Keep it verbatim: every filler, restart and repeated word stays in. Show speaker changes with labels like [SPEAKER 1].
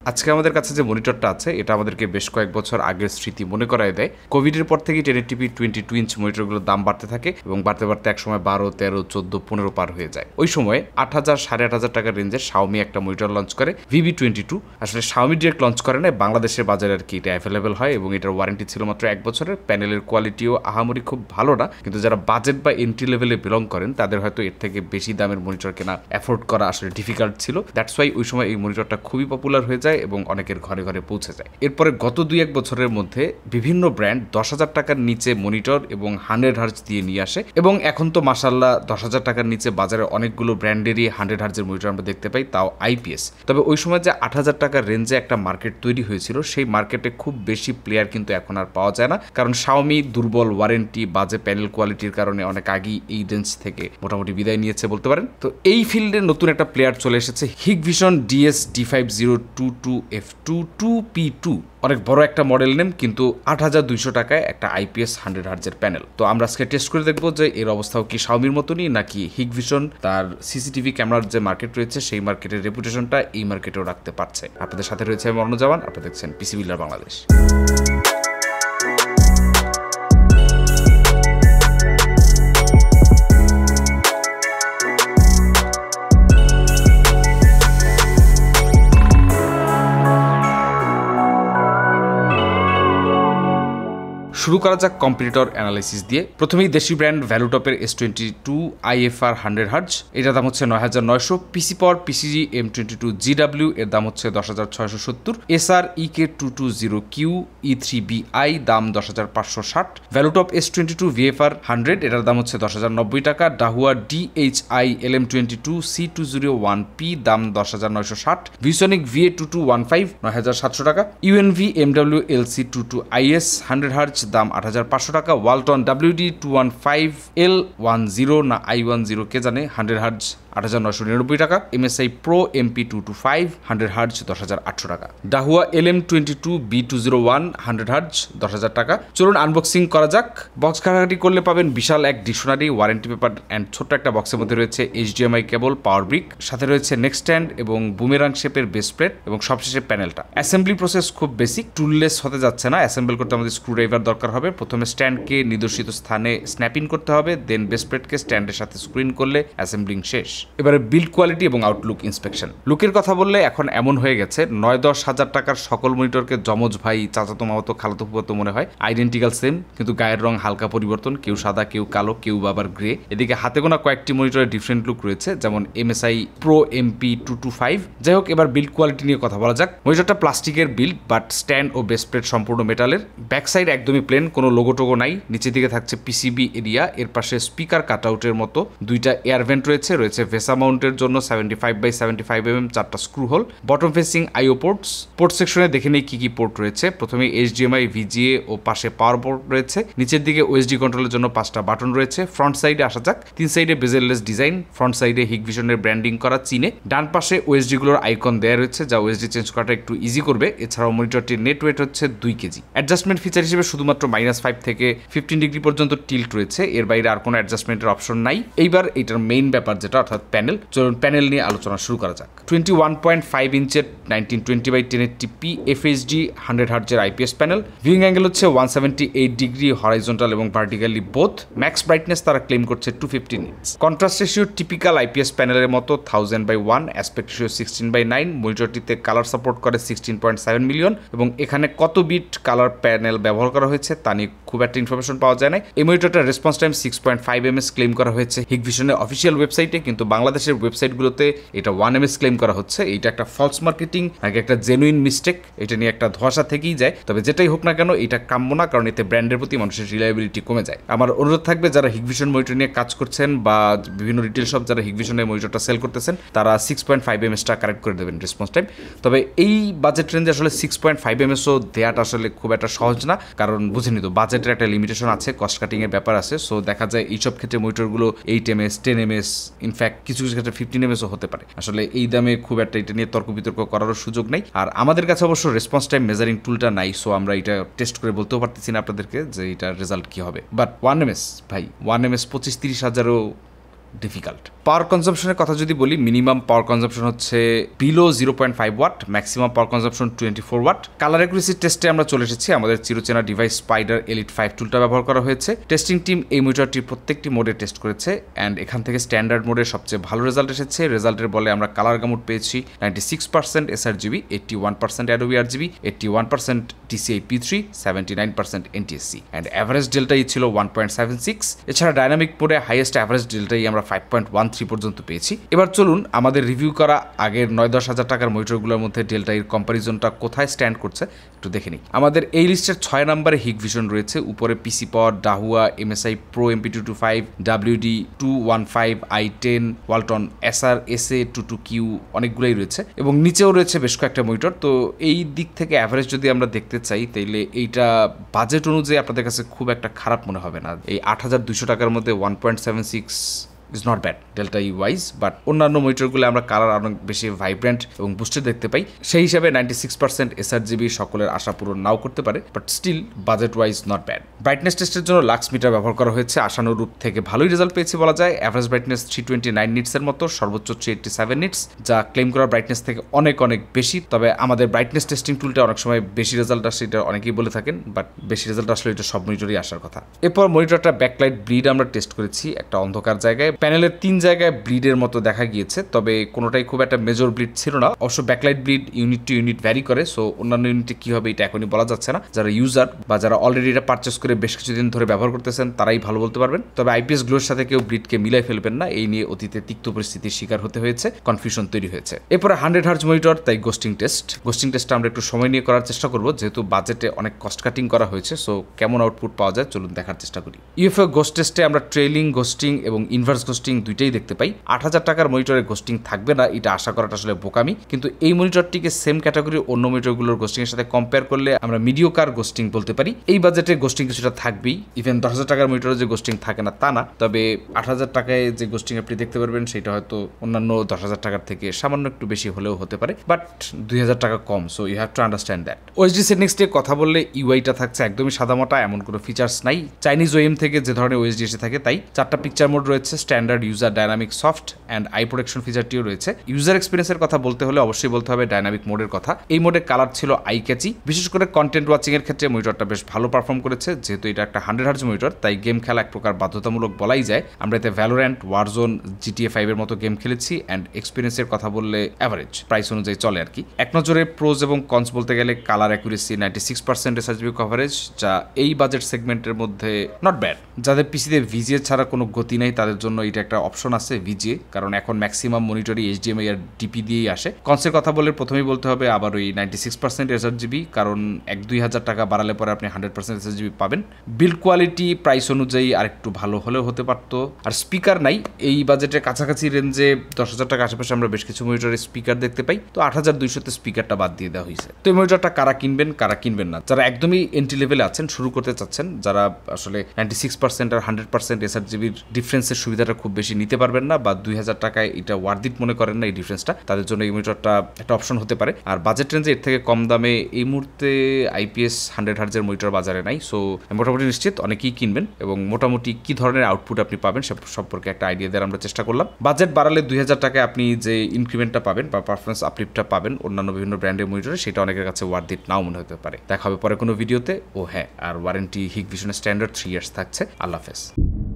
[SPEAKER 1] আজকে আমাদের কাছে যে মনিটরটা আছে এটা আমাদেরকে বেশ কয়েক বছর আগের স্মৃতি মনে করায় দেয়। কোভিডের পর থেকেই ten eighty p twenty two inch মনিটরগুলোর দাম বাড়তে থাকে এবং বাড়তে বাড়তে এক সময় বারো তেরো চোদ্দ পনেরো পার হয়ে যায়। ওই সময় আট হাজার সাড়ে আট হাজার টাকার রেঞ্জের শাওমি একটা মনিটর লঞ্চ করে ভিভি টোয়েন্টি টু। আসলে শাওমি ডিরেক্ট লঞ্চ করে না, বাংলাদেশের বাজারে আর কি এটা অ্যাভেলেবেল হয় এবং এটার ওয়ারেন্টি ছিল মাত্র এক বছরের। প্যানেলের কোয়ালিটিও আহামরি খুব ভালো না, কিন্তু যারা বাজেট বা এন্ট্রি লেভেলে বিলং করেন তাদের হয়তো এর থেকে বেশি দামের মনিটর কেনা অ্যাফোর্ড করা আসলে ডিফিকাল্ট ছিল। দ্যাটস ওয়াই ওই সময় এই মনিটরটা খুবই পপুলার হয়ে যায় এবং অনেকের ঘরে ঘরে পৌঁছে যায়। এরপরে গত দুই এক বছরের মধ্যে বিভিন্ন ব্র্যান্ড দশ হাজার টাকার নিচে মনিটর এবং হান্ড্রেড হার্জ দিয়ে নিয়ে আসে এবং এখন তো মাশাল্লাহ দশ হাজার টাকার নিচে বাজারে অনেকগুলো ব্র্যান্ডেরই হান্ড্রেড হার্জের মনিটর আমরা দেখতে পাই, তাও আইপিএস। তবে ওই সময় যে আট হাজার টাকার রেঞ্জে একটা মার্কেট তৈরি হয়েছিল সেই মার্কেটে খুব বেশি প্লেয়ার কিন্তু এখন আর পাওয়া যায় না, কারণ শাওমি দুর্বল ওয়ারেন্টি বাজে প্যানেল কোয়ালিটির কারণে অনেক আগেই এই রেঞ্জ থেকে মোটামুটি বিদায় নিয়েছে বলতে পারেন। তো এই ফিল্ডে নতুন একটা প্লেয়ার চলে এসেছে, Hikvision DS D five zero two two F two two P two. অনেক বড় একটা মডেল নেম, কিন্তু আট হাজার দুইশো টাকায় একটা আইপিএস হান্ড্রেড হার্জের প্যানেল। তো আমরা আজকে টেস্ট করে দেখবো যে এর অবস্থাও কি শাওমির মতনই নাকি হিগভিশন তার সিসিটিভি ক্যামেরার যে মার্কেট রয়েছে সেই মার্কেটের রেপুটেশনটা এই মার্কেটেও রাখতে পারছে। আপনাদের সাথে রয়েছে আমি অর্ণ জামান, আপনারা দেখছেন পিসি বিল্ডার বাংলাদেশ। শুরু করা যাক কম্পিটিটর অ্যানালাইসিস দিয়ে। প্রথমেই দেশি ব্র্যান্ড ভ্যালুটপের S twenty two IFR hundred hertz, এটার দাম হচ্ছে নয় হাজার নয়শো। PC Power PCG M twenty two GW এর দাম হচ্ছে দশ হাজার ছয়শো সত্তর। SR EK two two zero Q E three B I দাম দশ হাজার পাঁচশো ষাট। Valuetop S twenty two VFR hundred এটার দাম হচ্ছে দশ হাজার নব্বই টাকা। Dahua DHI L M twenty two C two zero one P দাম দশ হাজার নয়শো ষাট। ViewSonic VA two two one five নয় হাজার সাতশো টাকা। UNV MW L C two two IS hundred hertz দাম আট হাজার পাঁচশো টাকা। Walton WD two one five L one zero না আই ওয়ান জিরো কে জানে, হান্ড্রেড হার্জ আট হাজার নয়শো নিরানব্বই টাকা। MSI Pro MP two two five hundred hertz দশ হাজার আটশো টাকা। Dahua L M twenty two B two zero one hundred hertz দশ হাজার টাকা। চলুন আনবক্সিং করা যাক। বক্স ঘাটাঘাটি করলে পাবেন বিশাল এক ডিকশনারি, ওয়ারেন্টি পেপার অ্যান্ড ছোট্ট একটা বক্সের মধ্যে রয়েছে এইচডিএমআই কেবল, পাওয়ার ব্রিক, সাথে রয়েছে নেক স্ট্যান্ড এবং বুমেরাং শেপের বেস প্লেট এবং সবশেষে প্যানেলটা। অ্যাসেম্বলি প্রসেস খুব বেসিক, টুললেস হতে যাচ্ছে না। অ্যাসেম্বল করতে আমাদের স্ক্রুড্রাইভার দরকার হবে। প্রথমে স্ট্যান্ডকে নির্দেশিত স্থানে স্ন্যাপ ইন করতে হবে, দেন বেস প্লেটকে স্ট্যান্ডের সাথে স্ক্রুইন করলে অ্যাসেম্বলিং শেষ। এবারে বিল্ড কোয়ালিটি এবং আউটলুক ইন্সপেকশন। লুকের কথা বললে এখন এমন হয়ে গেছে নয় দশ হাজার টাকার সকল মনিটরকে জমজ ভাই, চাচাতো মামাতো খালাতো ফুফাতো মনে হয়, আইডেন্টিক্যাল সেম, কিন্তু গায়ের রং হালকা পরিবর্তন, কেউ সাদা কেউ কালো কেউ বাবার গ্রে। এদিকে হাতে গোনা কয়েকটি মনিটরের ডিফারেন্ট লুক রয়েছে, যেমন MSI Pro MP two two five. যাই হোক, এবার বিল্ড কোয়ালিটি নিয়ে কথা বলা যাক। মনিটরটা প্লাস্টিকের বিল্ড, বাট স্ট্যান্ড ও বেস প্লেট সম্পূর্ণ মেটালের। ব্যাক সাইড একদমই প্লেন, কোনো লোগো টোগো নাই। নিচের দিকে থাকছে পিসিবি এরিয়া, এর পাশে স্পিকার কাটআউটের মতো দুইটা এয়ার ভেন্ট রয়েছে। রয়েছে ভেসা মাউন্টের জন্য seventy five by seventy five mm চারটা screw hole. Bottom facing IO ports. Port সেকশনে দেখে নেই কি কি পোর্ট রয়েছে। প্রথমে এইচডিএমআই, ভিজিএ ও পাশে পাওয়ার পোর্ট রয়েছে। নিচের দিকে ওএসডি কন্ট্রোলের জন্য পাঁচটা বাটন রয়েছে। ফ্রন্ট সাইডে আসা যাক। তিন সাইডে বেজেললেস ডিজাইন, ফ্রন্ট সাইডে হিগভিশনের ব্র্যান্ডিং করা চিনে। ডান পাশে ওএসডি গুলোর আইকন দেওয়া রয়েছে, যা ওএসডি চেঞ্জ করাটা একটু ইজি করবে। এছাড়াও মনিটরটির নেট ওয়েট হচ্ছে দুই কেজি। অ্যাডজাস্টমেন্ট ফিচার হিসেবে শুধুমাত্র মাইনাস ফাইভ থেকে ফিফটিন ডিগ্রি পর্যন্ত টিল্ট রয়েছে, এর বাইরে আর কোনো অ্যাডজাস্টমেন্টের অপশন নাই। এইবার এটার মেইন ব্যাপার যেটা, অর্থাৎ প্যানেল। চলুন প্যানেল নিয়ে আলোচনা শুরু করা যাক। টোয়েন্টি ওয়ান পয়েন্ট ফাইভ ইঞ্চের nineteen twenty by ten eighty p FHD hundred হার্জের আইপিএস প্যানেল। ভিউইং অ্যাঙ্গেল হচ্ছে one seventy eight degree, horizontal এবং ভার্টিক্যালি বোথ। ম্যাক্স ব্রাইটনেস তারা ক্লেম করছে two fifty nits. Contrast ratio typical IPS প্যানেলের মতো thousand by one. Aspect ratio sixteen by nine. মনিটরটিতে colour support করে sixteen point seven million এবং এখানে কত বিট কালার প্যানেল ব্যবহার করা হয়েছে তা নিয়ে খুব একটা ইনফরমেশন পাওয়া যায় না। এই মনিটরটার response time six point five ms claim করা হয়েছে হিগভিশনের অফিসিয়াল ওয়েবসাইটে, কিন্তু বাংলাদেশের ওয়েবসাইটগুলোতে এটা ওয়ান এমএস ক্লেম করা হচ্ছে। এইটা একটা ফলস মার্কেটিং নাকি একটা জেনুইন মিস্টেক, এটা নিয়ে একটা ধোঁয়াশা থেকেই যায়। তবে যেটাই হোক না কেন এটা কাম্য না, কারণ এতে ব্র্যান্ডের প্রতি মানুষের রিলায়েবিলিটি কমে যায়। আমার অনুরোধ থাকবে যারা হিগভিশন মনিটর নিয়ে কাজ করছেন বা বিভিন্ন রিটেল শপ যারা হিগভিশনের মনিটরটা সেল করতেছেন, তারা সিক্স পয়েন্ট ফাইভ এমএসটা কারেক্ট করে দেবেন রেসপন্স টাইম। তবে এই বাজেট রেঞ্জে আসলে সিক্স পয়েন্ট ফাইভ এমএসও দেওয়াটা আসলে খুব একটা সহজ না, কারণ বুঝেনি তো বাজেটের একটা লিমিটেশন আছে, কস্ট কাটিং এর ব্যাপার আছে। সো দেখা যায় এইসব ক্ষেত্রে মনিটরগুলো eight ms, ten ms, in fact কিছু কিছু ক্ষেত্রে ফিফটিন এমএসও হতে পারে। আসলে এই দামে খুব একটা এটা নিয়ে তর্ক বিতর্ক করারও সুযোগ নেই। আর আমাদের কাছে অবশ্য রেসপন্স টাইম মেজারিং টুলটা নাই, সো আমরা এটা টেস্ট করে বলতেও পারতেছি না আপনাদেরকে যে এটার রেজাল্ট কি হবে। বাট ওয়ান এমএস ভাই, ওয়ান এমএস পঁচিশ তিরিশ হাজারও ডিফিকাল্ট। পাওয়ার কনজাম্পশনের কথা যদি বলি, মিনিমাম পাওয়ার কনজাম্পশন হচ্ছে below zero point five watt, maximum power consumption twenty four watt. Colour accuracy টেস্টে আমরা চলে এসেছি, আমাদের চিরচেনা ডিভাইস স্পাইডার এলিট ফাইভ টুলটা ব্যবহার করা হয়েছে। টেস্টিং টিম এই মনিটরটির প্রত্যেকটি মোডে টেস্ট করেছে অ্যান্ড এখান থেকে স্ট্যান্ডার্ড মোডে সবচেয়ে ভালো রেজাল্ট এসেছে। রেজাল্টের বলে আমরা কালার গামুট পেয়েছি ninety six percent S R GB, eighty one percent Adobe R GB, eighty one percent DCI P three, seventy nine percent NTSC and average delta E ছিল ওয়ান পয়েন্ট সেভেন সিক্স। এছাড়া dynamic মোডে highest average delta E আমরা five point one three পর্যন্ত পেয়েছি। এবার চলুন আমাদের review করা আগের নয় দশ হাজার টাকার মনিটরগুলোর মধ্যে ডেল্টাইয়ের কম্পারিজনটা কোথায় স্ট্যান্ড করছে একটু দেখে নিই। আমাদের এই লিস্টের ছয় নম্বরে হিক ভিশন রয়েছে, উপরে PC Power, Dahua, MSI Pro MP two two five, WD two one five, I ten, Walton SR SA two two Q অনেকগুলোই রয়েছে এবং নিচেও রয়েছে বেশ কয়েকটা মনিটর। তো এই দিক থেকে অ্যাভারেজ যদি আমরা দেখতে চাই তাইলে এইটা বাজেট অনুযায়ী আপনাদের কাছে খুব একটা খারাপ মনে হবে না। এই আট হাজার দুশো টাকার মধ্যে one point seven six is not bad delta E wise, but অন্যান্য মনিটরগুলো আমরা কালার অনেক বেশি ভাইব্রেন্ট এবং বুস্টেড দেখতে পাই। সেই হিসাবে ninety six percent SR GB সকলের আশা পূরণ নাও করতে পারে, but still budget wise not bad. Brightness টেস্টের জন্য লাক্স মিটার ব্যবহার করা হয়েছে, আশানুরূপ থেকে ভালোই রেজাল্ট পেয়েছি বলা যায়। Average brightness three twenty nine নিটসের মতো, সর্বোচ্চ থ্রি এইটটি সেভেন নিটস, যা ক্লেম করা ব্রাইটনেস থেকে অনেক অনেক বেশি। তবে আমাদের ব্রাইটনেস টেস্টিং টুলটা অনেক সময় বেশি রেজাল্ট আসে, এটা অনেকেই বলে থাকেন, বাট বেশি রেজাল্ট আসলে এটা সব মনিটরই আসার কথা। এরপর মনিটরটা ব্যাকলাইট ব্লিড আমরা টেস্ট করেছি একটা অন্ধকার জায়গায়। প্যানেলের তিন জায়গায় ব্লিডের মতো দেখা গিয়েছে, তবে কোনোটাই খুব একটা মেজর ব্লিড ছিল না। অবশ্য backlight bleed unit to unit vary করে, সো অন্যান্য ইউনিটে কি হবে এটা এখনই বলা যাচ্ছে না। যারা ইউজার বা যারা অলরেডি এটা পারচেস করে বেশ কিছুদিন ধরে ব্যবহার করতেছেন তারাই ভালো বলতে পারবেন। তবে আইপিএস গ্লোর সাথে কেউ ব্লিডকে মিলাই ফেলবেন না, এই নিয়ে অতীতে তিক্ত পরিস্থিতির শিকার হতে হয়েছে, কনফিউশন তৈরি হয়েছে। এরপরে হান্ড্রেড হার্জ মনিটর, তাই গোস্টিং টেস্ট। গোস্টিং টেস্টটা আমরা একটু সময় নিয়ে করার চেষ্টা করবো, যেহেতু বাজেটে অনেক কস্ট কাটিং করা হয়েছে, সো কেমন আউটপুট পাওয়া যায় চলুন দেখার চেষ্টা করি। ইউএফও গোস্ট টেস্টে আমরা ট্রেলিং গোস্টিং এবং ইনভার্স গোস্টিং দুইটাই দেখতে পাই। আট হাজার টাকার মনিটরে গোস্টিং থাকবে না এটা আশা করাটা আসলে বোকামি, কিন্তু এই মনিটরটিকে সেম ক্যাটাগরির অন্য মনিটরগুলোর গোস্টিং এর সাথে কম্পেয়ার করলে আমরা মিডিওকার গোস্টিং বলতে পারি। এই বাজেটে গোস্টিং কিছুটা থাকবেই, ইভেন দশ হাজার টাকার মনিটরে যে গোস্টিং থাকে না তা না, তবে আট হাজার টাকায় যে গোস্টিং আপনি দেখতে পারবেন সেটা হয়তো অন্যান্য দশ হাজার টাকার থেকে সামান্য একটু বেশি হলেও হতে পারে, বাট দুই হাজার টাকা কম, so you have to understand that. OSD settings নিয়ে কথা বললে ইউআইটা থাকছে একদমই সাদামাটা, এমন কোনো ফিচার্স নাই। চাইনিজ ওএম থেকে যে ধরনের ওএসডি এসে থাকে তাই। চারটা পিকচার মোড রয়েছে, standard, user, dynamic, soft and eye protection ফিচারটিও রয়েছে। ইউজার এক্সপিরিয়েন্সের কথা বলতে হলে অবশ্যই বলতে হবে ডাইনামিক মোডের কথা। এই মোডে কালার ছিল আই ক্যাচি, বিশেষ করে কন্টেন্ট ওয়াচিং এর ক্ষেত্রে মনিটরটা বেশ ভালো পারফর্ম করেছে। যেহেতু এটা একটা হান্ড্রেড হার্জ মনিটর, তাই গেম খেলা এক প্রকার বাধ্যতামূলক বলাই যায়। আমরা এতে ভ্যালোরেন্ট, ওয়ারজোন, জিটিএ ফাইভ এর মতো গেম খেলেছি অ্যান্ড এক্সপিরিয়েন্সের কথা বললে অ্যাভারেজ প্রাইস অনুযায়ী চলে আর কি। এক নজরে প্রোজ এবং কনস বলতে গেলে colour accuracy ninety six percent sRGB coverage, যা এই বাজেট সেগমেন্টের মধ্যে নট ব্যাড। যাদের পিসিতে ভিজিএ ছাড়া কোনো গতি নেই তাদের জন্য এটা একটা অপশন আছে ভিজিএ, কারণ এখন ম্যাক্সিমাম মনিটরই এইচডিএমআই আর ডিপি দিয়েই আসে। কনসের কথা বলে প্রথমেই বলতে হবে আবার ওই নাইনটি সিক্স পার্সেন্ট এসআরজিবি, কারণ এক দুই হাজার টাকা বাড়ালে পরে আপনি হান্ড্রেড পার্সেন্ট এসআরজিবি পাবেন। বিল্ড কোয়ালিটি প্রাইস অনুযায়ী আরেকটু ভালো হলেও হতে পারতো। আর স্পিকার নাই, এই বাজেটের কাছাকাছি রেঞ্জে দশ হাজার টাকা আশেপাশে আমরা বেশ কিছু মনিটরের স্পিকার দেখতে পাই, তো আট হাজার দুইশোতে স্পিকারটা বাদ দিয়ে দেওয়া হয়েছে। তো এই মনিটরটা কারা কিনবেন কারা কিনবেন না, যারা একদমই এন্ট্রি লেভেলে আছেন, শুরু করতে চাচ্ছেন, যারা আসলে নাইনটি সিক্স পার্সেন্ট আর হান্ড্রেড পার্সেন্ট এসআরজিবির ডিফারেন্সের সুবিধাটা খুব বেশি নিতে পারবেন না, বা দুই হাজার টাকায় এটা ওয়ার্দিট মনে করেন না এই ডিফারেন্সটা, তাদের জন্য এই মনিটরটা একটা অপশন হতে পারে। আর বাজেট রেঞ্জে এর থেকে কম দামে এই মুহূর্তে আইপিএস হান্ড্রেড হার্জের মনিটর বাজারে নাই, সো মোটামুটি নিশ্চিত অনেকেই কিনবেন এবং মোটামুটি কি ধরনের আউটপুট আপনি পাবেন সে সম্পর্কে একটা আইডিয়া দেওয়ার আমরা চেষ্টা করলাম। বাজেট বাড়ালে দুই হাজার টাকায় আপনি যে ইনক্রিমেন্টটা পাবেন বা পারফরমেন্স আপলিফটটা পাবেন অন্যান্য বিভিন্ন ব্র্যান্ডের মনিটরে, সেটা অনেকের কাছে ওয়ার্দিট নাও মনে হতে পারে। দেখা হবে পরে কোনো ভিডিওতে। ও হ্যাঁ, আর ওয়ারেন্টি হিক ভিশনের স্ট্যান্ডার্ড থ্রি ইয়ার্স থাকছে। আল্লাহ হাফেজ।